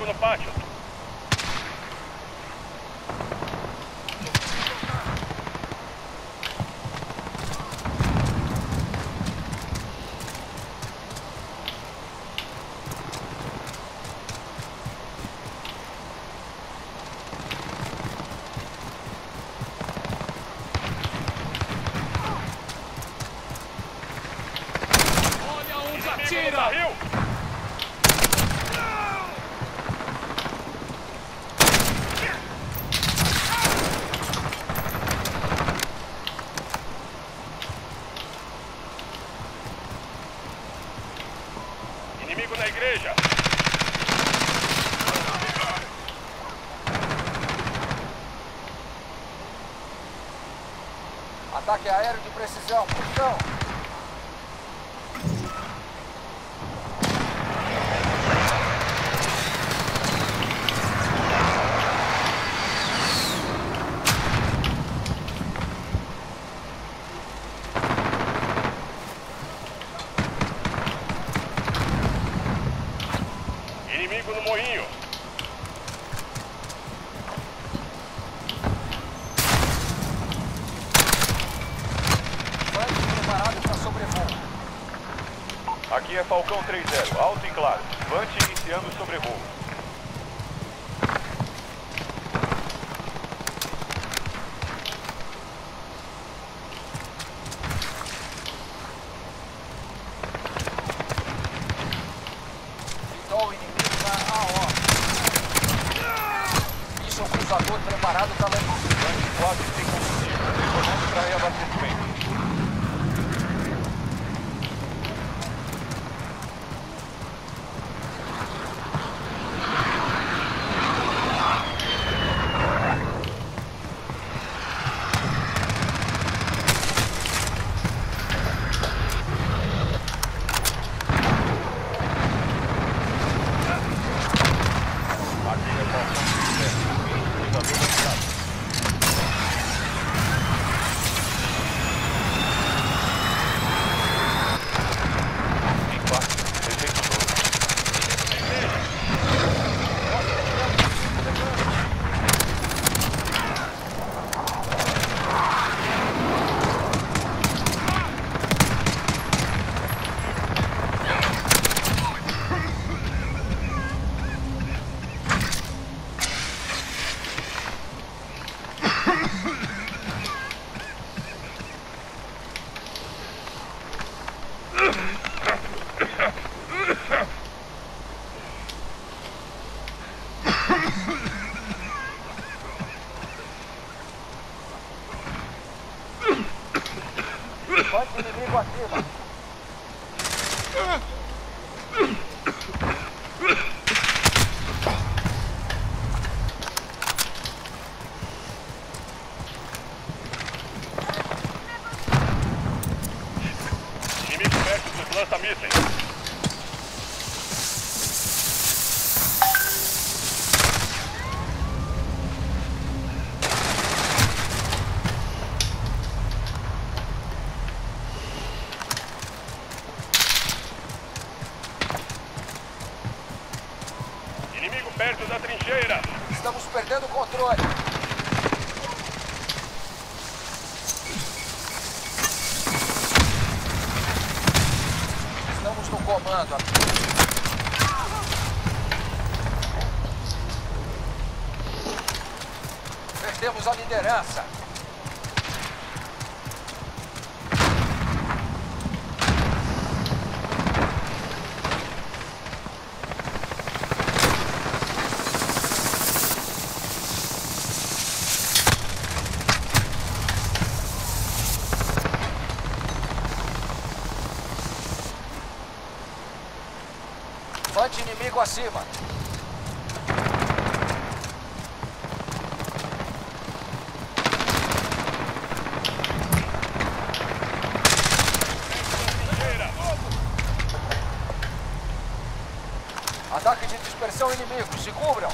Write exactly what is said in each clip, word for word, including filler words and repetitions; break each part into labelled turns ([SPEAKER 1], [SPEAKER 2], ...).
[SPEAKER 1] no pátio.
[SPEAKER 2] Tira!
[SPEAKER 1] Inimigo na igreja.
[SPEAKER 3] Ataque aéreo de precisão, posição.
[SPEAKER 1] Inimigo no moinho.
[SPEAKER 3] Flank preparado para sobrevoo.
[SPEAKER 4] Aqui é Falcão três zero, alto e claro. Vante iniciando o sobrevoo.
[SPEAKER 3] Então o inimigo na A O. Isso é um cruzador preparado para lançar.
[SPEAKER 4] Vante quatro sem combustível. Retornando para reabastecimento.
[SPEAKER 3] Flank inimigo acima.
[SPEAKER 1] Inimigo perto dos lança-mísseis. Inimigo perto da trincheira.
[SPEAKER 3] Estamos perdendo o controle. Estamos no comando. Perdemos a liderança. Flank inimigo acima. Ataque de dispersão inimigo. Se cubram.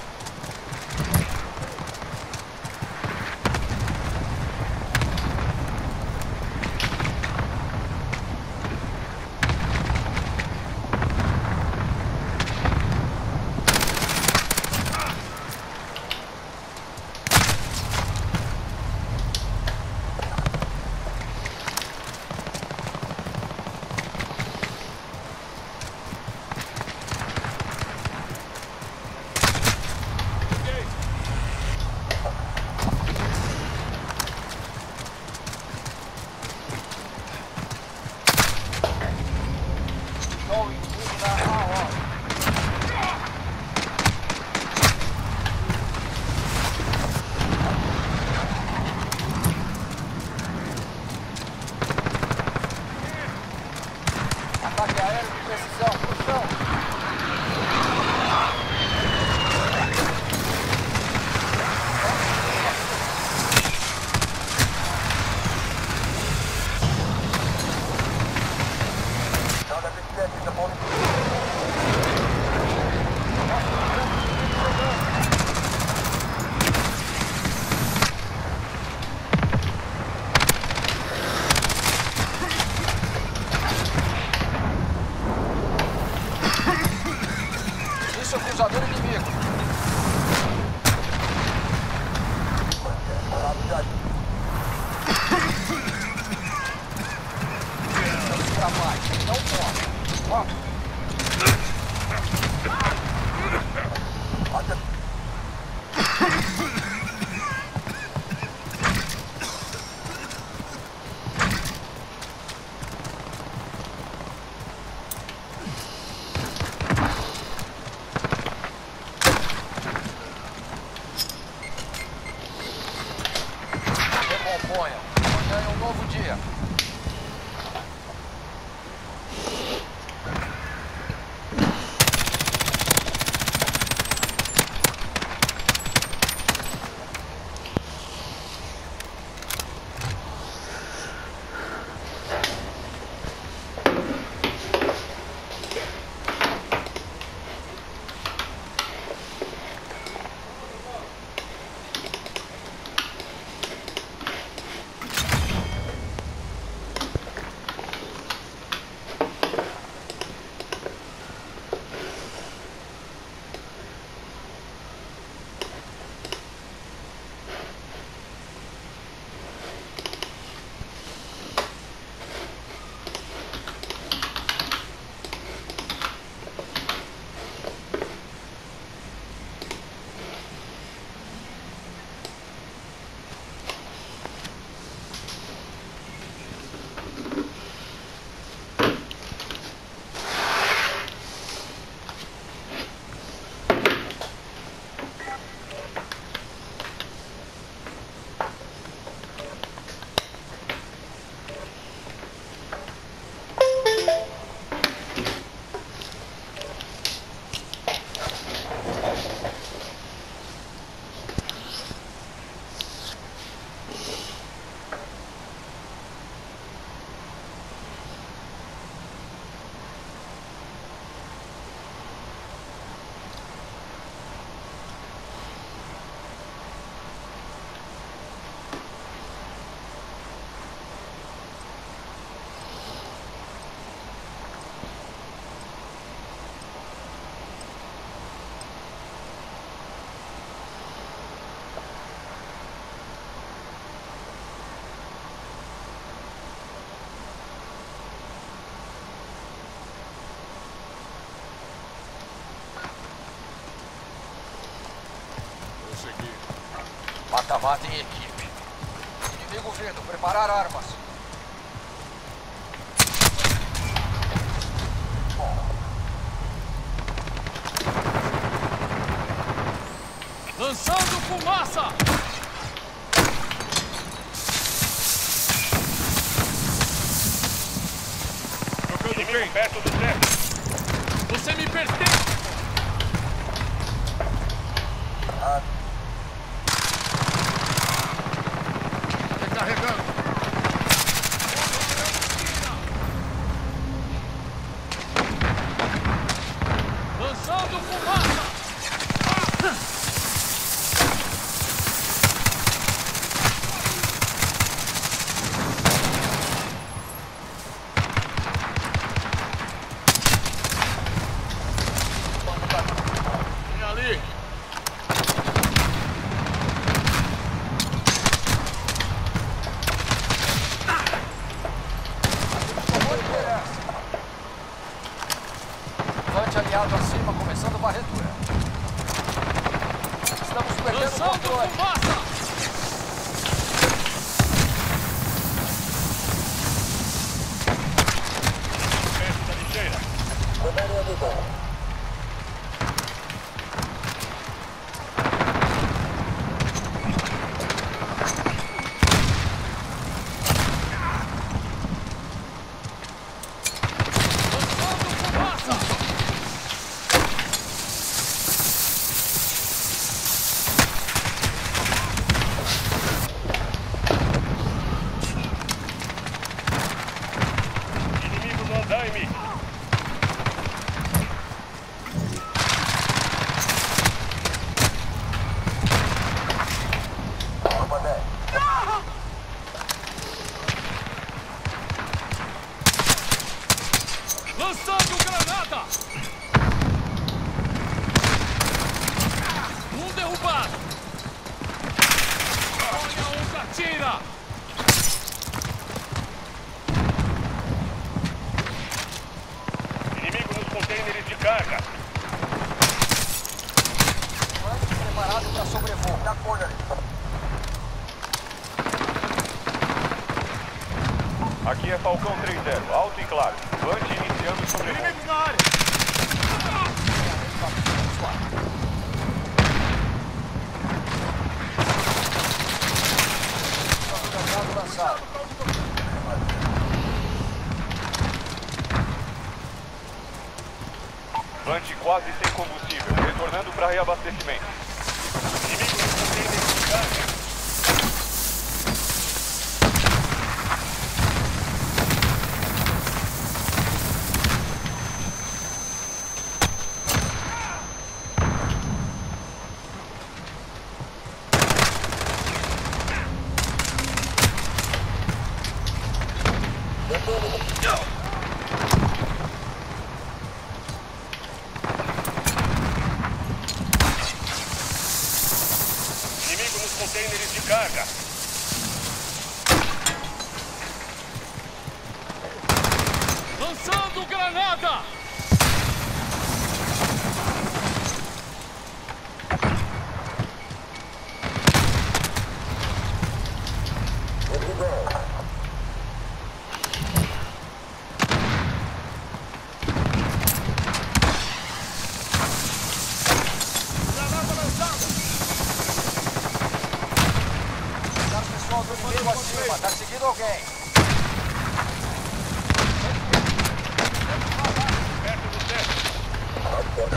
[SPEAKER 3] aéreo de precisão, pro chão. Isso é o cruzador inimigo. Vamos pra baixo, não morre. Ó. Recomponha. Amanhã é um novo dia. Mata-mata em equipe. Inimigo vindo, preparar armas.
[SPEAKER 2] Lançando fumaça! Trocando
[SPEAKER 1] Inimigo
[SPEAKER 2] bem.
[SPEAKER 1] perto do teto.
[SPEAKER 2] Você me pertence! Recarregando. Lançando fumaça! Vem ali!
[SPEAKER 3] Levante aliado acima, começando varredura. Estamos perdendo o
[SPEAKER 2] Lançando
[SPEAKER 3] controle.
[SPEAKER 2] fumaça!
[SPEAKER 1] Perto da lixeira.
[SPEAKER 2] Lançando
[SPEAKER 4] Destrói M I G.
[SPEAKER 2] Lançando granada! Um derrubado! Olha onde atira!
[SPEAKER 4] Inimigo nos containers de carga.
[SPEAKER 3] Vante preparado para sobrevoo. Na corner.
[SPEAKER 4] Aqui é Falcão três zero, alto e claro. Vante iniciando sobrevoo.
[SPEAKER 2] Inimigos na área!
[SPEAKER 3] Granada lançado.
[SPEAKER 4] Vante quase sem combustível, retornando para reabastecimento. Inimigo nos containers de carga. Inimigo nos containers de carga.
[SPEAKER 2] Lançando granada! Granada lançada!
[SPEAKER 3] Tá pessoal do inimigo acima. Tá seguindo alguém.
[SPEAKER 4] Perto do teto.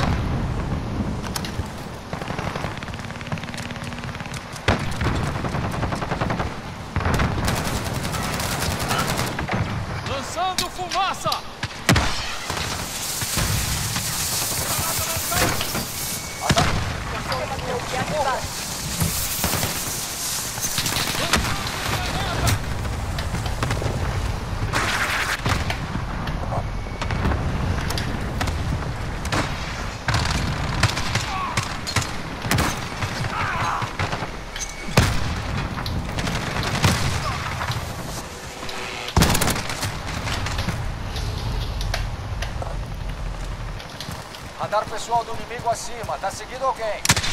[SPEAKER 2] Lançando fumaça!
[SPEAKER 3] Radar pessoal do inimigo acima. Tá seguindo alguém.